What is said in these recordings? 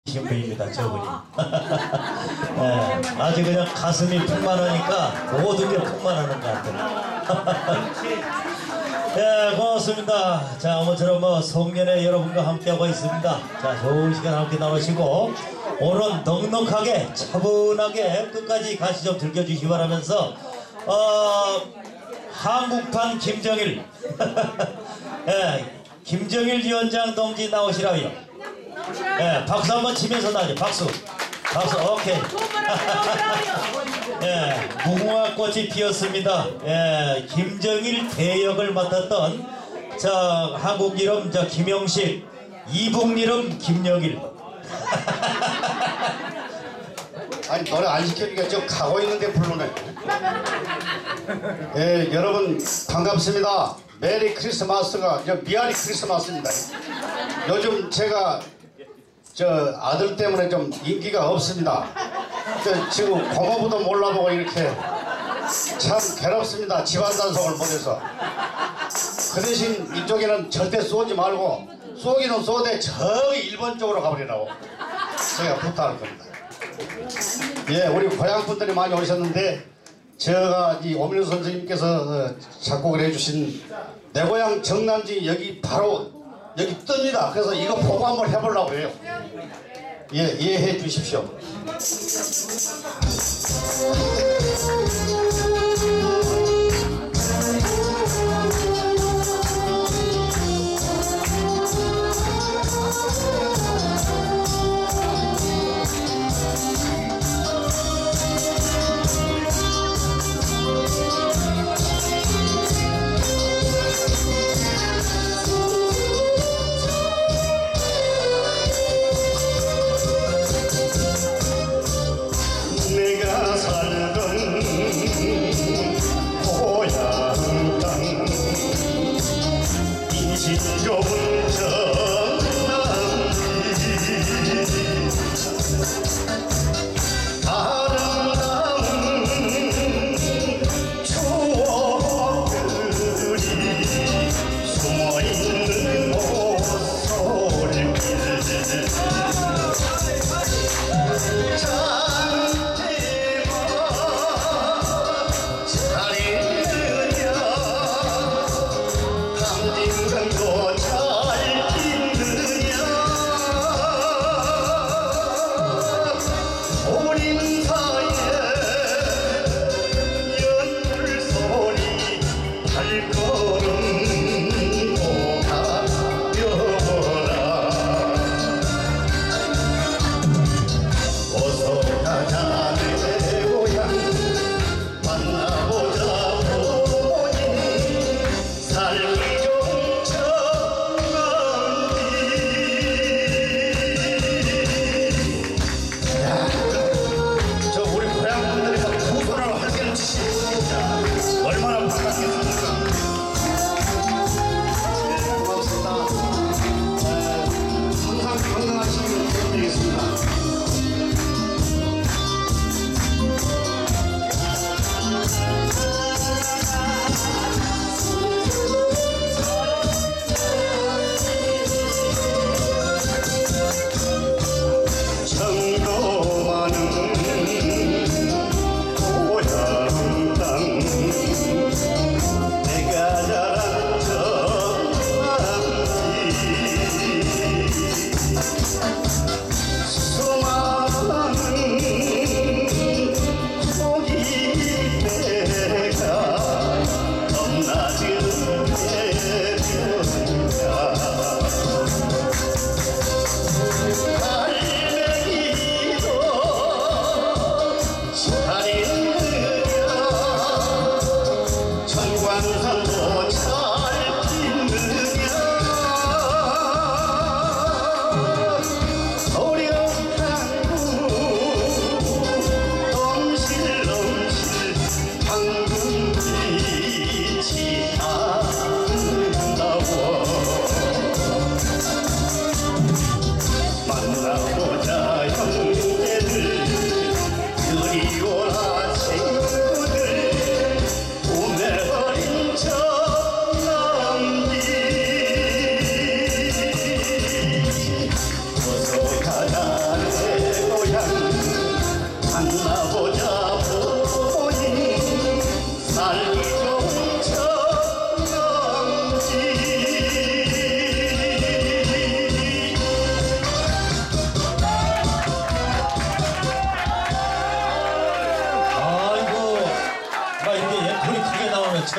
신부입니다, 저분이. 네, 아주 그냥 가슴이 풍만하니까 모든 게 풍만하는 것 같아요. 네, 고맙습니다. 자, 아무쪼록 송년회 여러분과 함께하고 있습니다. 자, 좋은 시간 함께 나누시고 오늘은 넉넉하게 차분하게 끝까지 같이 좀 즐겨주시기 바라면서 한국판 김정일 네, 김정일 위원장 동지 나오시라고요. 예, 박수 한번 치면서 나죠. 박수. 오케이. 예, 무궁화꽃이 피었습니다. 예, 김정일 대역을 맡았던 한국 이름 김영식, 이북 이름 김영일. 아니 노래 안 시켜주니까 저 가고 있는데 부르네. 예, 여러분 반갑습니다. 메리 크리스마스가 미아리 크리스마스입니다. 요즘 제가 아들 때문에 좀 인기가 없습니다. 지금 고모부도 몰라보고 이렇게 참 괴롭습니다. 집안 단속을 못해서. 그 대신 이쪽에는 절대 쏘지 말고 쏘기는 쏘되 저기 일본 쪽으로 가버리라고 제가 부탁할 겁니다. 예, 우리 고향 분들이 많이 오셨는데 제가 이 오민우 선생님께서 작곡을 해주신 내 고향 정남지 여기 바로 여기 뜹니다. 그래서 이거 보고 한번 해보려고 해요. 예, 이해해 주십시오. 내가 살던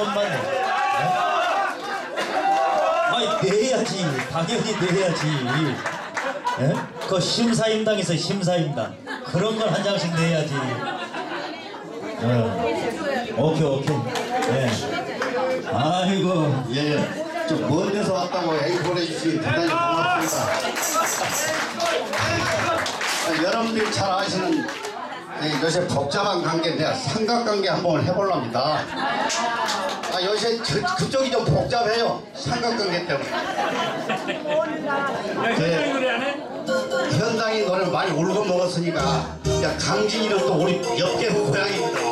번만 내. 아니 내야지. 당연히 내야지. 예? 그 심사임당에서 심사임당 그런 걸 한 장씩 내야지. 오케이. 예. 아이고. 예. 좀 먼 데서 왔다고 애기 보내주시기 대단히 고맙습니다. 여러분들이 잘 아시는 요새 복잡한 관계인데 삼각관계 한번 해보랍니다. 요새 그쪽이 좀 복잡해요. 삼각관계 때문에. 현당이 노래를 많이 울고 먹었으니까 야, 강진이는 또 우리 옆계 고향입니다.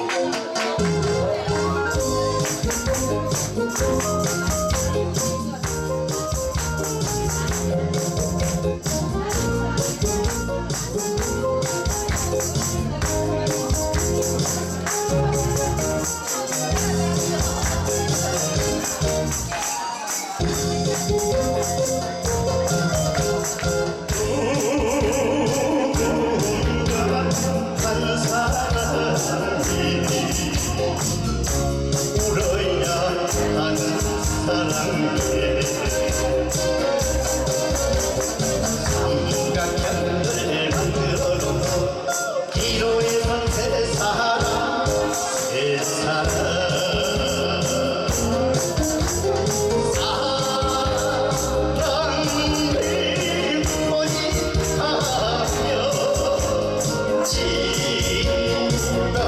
삼각형을 만들어 놓고 기로에 선 세 사람 사랑을 고집하며 지가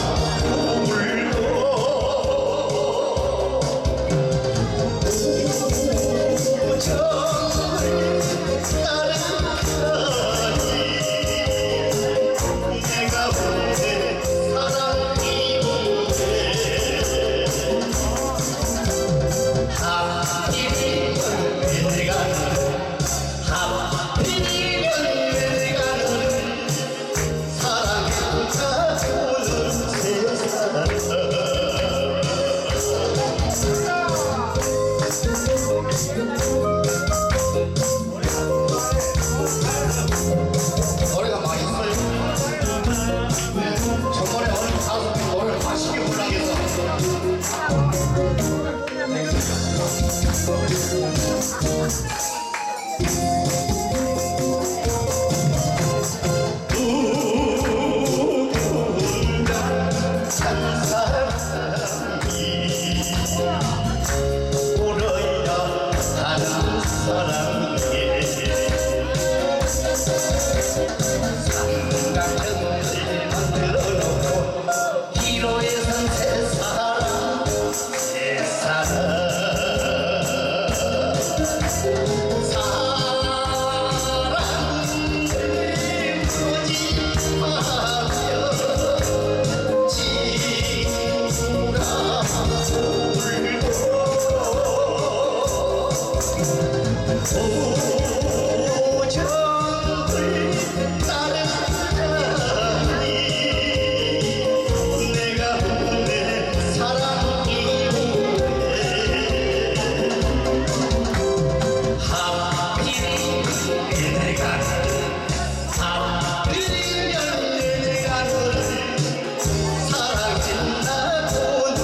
노래가 맛있어요. 저번에 어느 가수들이 노래를 맛있게 불러서 누군가 참 사람이 울어야 하는 사람에게 삼각형을 만들어 놓고 기로에 선 세 사람 사랑을 고집하며 지가 울고 오정을 따라가니 내가 내 사랑이 하필이면 내가 너를 사랑한다고는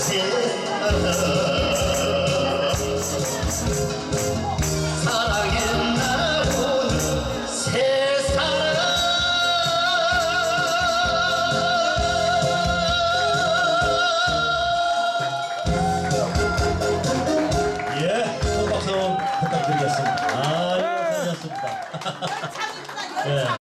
사랑했나고는 세사랑 예, 또 박수 부탁드리겠습니다. 아이고, 잘하셨습니다. 예.